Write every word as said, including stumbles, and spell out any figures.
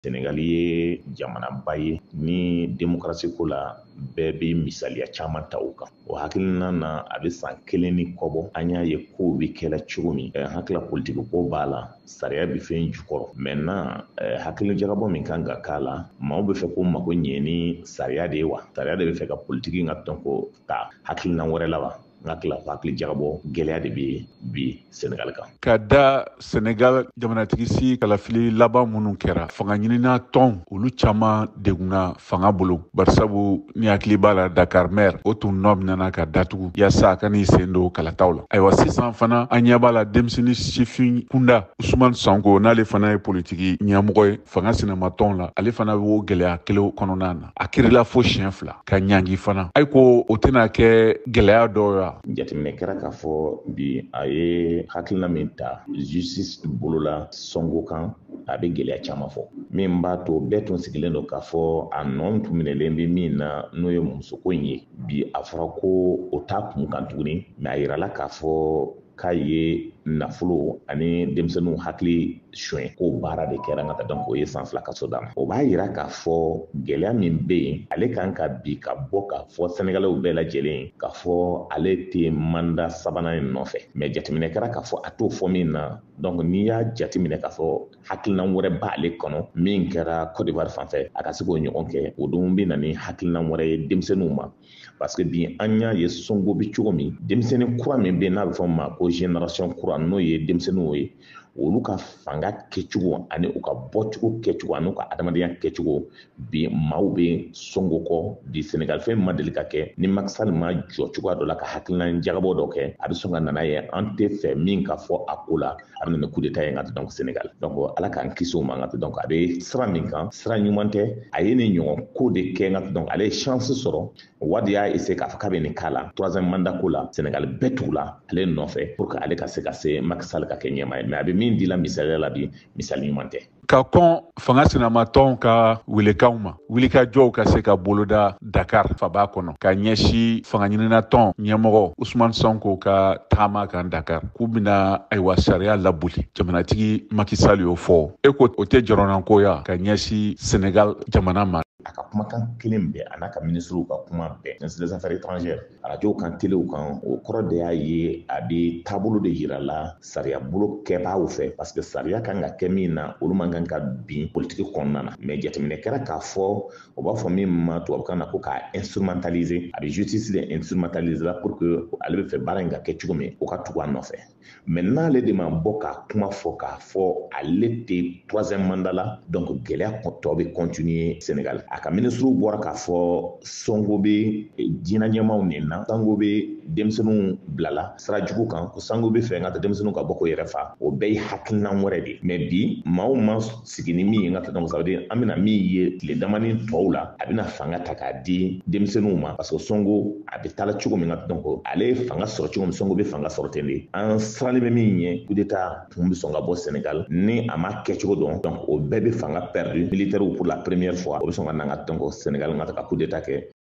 Senegali ye jamanaba ye ni démocratie ko la bɛɛ bɛ misaliya caman ta o kan. O hakilina na a bɛ san kelen ni kɔbɔ an y'a ye kow bɛ kɛla cogo min ɛ hakila politiki ko b'a la sariya bɛ fɛn jukɔrɔ maintenant hakili jagabɔ min kan ka k'a la maaw bɛ fɛ ko mako ɲɛ ni sariya de ye wa sariya de bɛ fɛ ka politiki ka dɔn ko ta hakilina wɛrɛ la wa n'a tila hakili jagabɔ gɛlɛya de bɛ bi Senegal kan. Ka da Senegal jamanatigi si kalafili laban minnu kɛra fanga ɲinina tɔn olu caman degunna fanga bolo barisabu ni hakili b'a la Dakar maire o tun nɔ minɛna ka datugu yaasa a ka n'i sen don kalataw la. Ayiwa sisan fana an ɲɛ b'a la denmisɛnnin sifin kunda Usumani Sanko n'ale fana ye politiki ɲɛmɔgɔ ye fanga sinama tɔn la ale fana b'o gɛlɛya kelen kɔnɔna na a kirila fo siɲɛ fila ka ɲangi fana ayi ko o tɛna kɛ gɛlɛya dɔw ya. Jateminɛ kɛra k'a fɔ bi a ye hakilina min ta justice bolola Sonko kan a bɛ gɛlɛya caman fɔ min b'a to bɛɛ tun sigilen don k'a fɔ a nɔ tun minɛlen bɛ min na n'o ye musoko in ye bi a fɔra ko o t'a kun kan tuguni mɛ a yirala k'a fɔ k'a ye nafolo ani denmisɛnninw hakili soɲɛ ko baara de kɛra nka donc o ye san fila kaso d'a ma o b'a yira k'a fɔ gɛlɛya min bɛ yen ale kan ka bi ka bɔ k'a fɔ Senegalɛw bɛɛ lajɛlen k'a fɔ ale tɛ manda sabanan in nɔfɛ mɛ jateminɛ kɛra k'a fɔ a t'o fɔ min na donc n'i y'a jateminɛ k'a fɔ hakilina wɛrɛ b'ale kɔnɔ min kɛra Côte d'Ivoire fanfɛ a ka se k'o ɲɔgɔn kɛ o don bɛ na ni hakilina wɛrɛ ye denmisɛnninw ma parce que bi an y'a ye Sonko bɛ cogo min denmisɛnnin kura min bɛ yen n'a bɛ fɔ o ma ko génération kura n'o ye denmisɛnninw ye olu ka fanga kɛcogo ani u ka bɔcogo kɛcogo ani u ka adamadenya kɛcogo bi maaw bɛ Sonko kɔ bi Senegal fɛn ma deli ka kɛ ni Macky Sall ma jɔ cogoya dɔ la ka hakilina jagabɔ dɔ kɛ a bɛ sɔn ka nana ye an tɛ fɛ min ka fɔ a ko la a bɛ na coup d'état ye nka donc Senegal donc ala k'an kisi o ma nka donc a bɛ sira min kan sira ɲuman tɛ a ye nin ɲɔgɔn ko de kɛ nka donc ale ye chance sɔrɔ Wade y'a essayer k'a fɔ k'a bɛ nin k'a la troisième mandat ko la Senegal bɛɛ tugu la ale nɔfɛ pour que ale ka se ka se Macky Sall ka kɛ ɲɛmaa ye mais a bɛ min dila misaliya la bi misali ɲuman tɛ. Ka kɔn fanga sinamatɔnw ka welekanw ma wulikajɔw ka se ka boloda Dakar faba kɔnɔ ka ɲɛsi fanga ɲininatɔn ɲɛmɔgɔ Usumani Sanko ka taama kan Dakar k'u bɛna ayiwa sariya laboli jamanatigi Macky Sall y'o fɔ e ko o tɛ jɔrɔnankoya ka ɲɛsi Senegal jamana ma. A ka kumakan kelen bɛɛ a n'a ka ministrew ka kuma bɛɛ ministre des affaires étrangères arajow kan telew kan o kɔrɔ de y'a ye a bɛ taabolo de yira la sariya bolo kɛbaaw fɛ parce que sariya kan ka kɛ min na olu man kan ka bin politiki kɔnɔna na mais jateminɛ kɛra k'a fɔ o b'a fɔ min ma tubabukan na ko k'a instrumentaliser a bɛ justice de instrumentaliser la pour que ale bɛ fɛ baara in ka kɛ cogo min o ka tugu a nɔfɛ mais n'ale de ma bɔ ka kuma fɔ k'a fɔ ale tɛ troisième mandat la donc gɛlɛya tɔ bɛ continuer Senegal. A ka ministrew bɔra k'a fɔ Sonko bɛ diinɛ ɲɛmaaw nin na Sanko bɛ denmisɛnninw bilala sira jugu kan ko Sanko bɛ fɛ nka denmisɛnninw ka bɔ ko yɛrɛ fa o bɛɛ ye hakilina wɛrɛ de mais bi maaw ma sigi ni min ye nka donc ça veut dire an bɛna min ye tile damani tɔw la a bɛna fanga ta k'a di denmisɛnninw ma parce que Sonko a bɛ taa cogo min na donc ale ye fanga sɔrɔ cogo min Sonko bɛ fanga sɔrɔ ten de an siralen bɛ min ye coup d'état tun bɛ sɔn ka bɔ Senegal ni a ma kɛcogo dɔn donc o bɛɛ bɛ fanga perdu militaires pour la première fois o bɛ sɔn ka na donc Senegal ka coup d'état kɛ